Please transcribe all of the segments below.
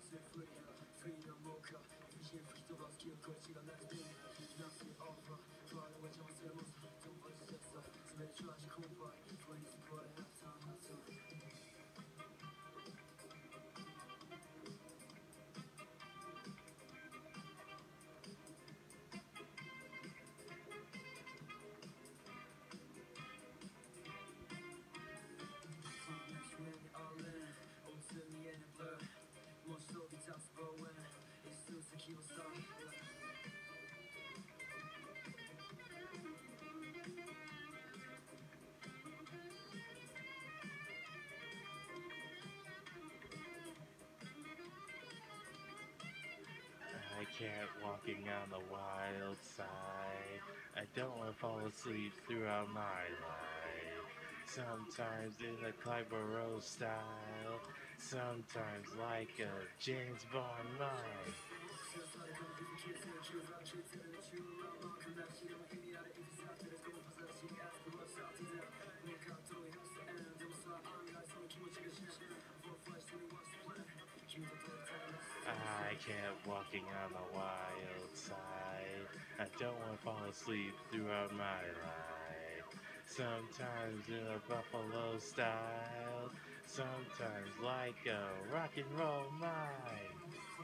I can't walking on the wild side. I don't want to fall asleep throughout my life. Sometimes in a Clive Rose style, sometimes like a James Bond mind. I can't walking on the wild side. I don't want to fall asleep throughout my life. Sometimes in a buffalo style, sometimes like a rock and roll mind.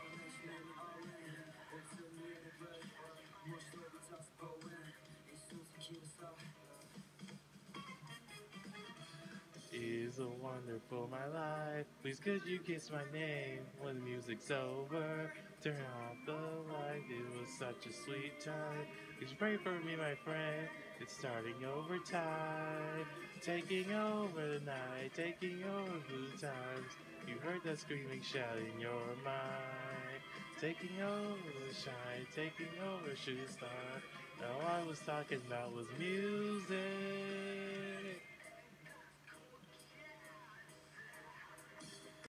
Is a wonderful my life. Please could you kiss my name when the music's over? Turn off the light. It was such a sweet time. Could you pray for me, my friend? It's starting over time. Taking over the night, taking over blue times. You heard that screaming shout in your mind. Taking over the shine, taking over shooting star. All I was talking about was music.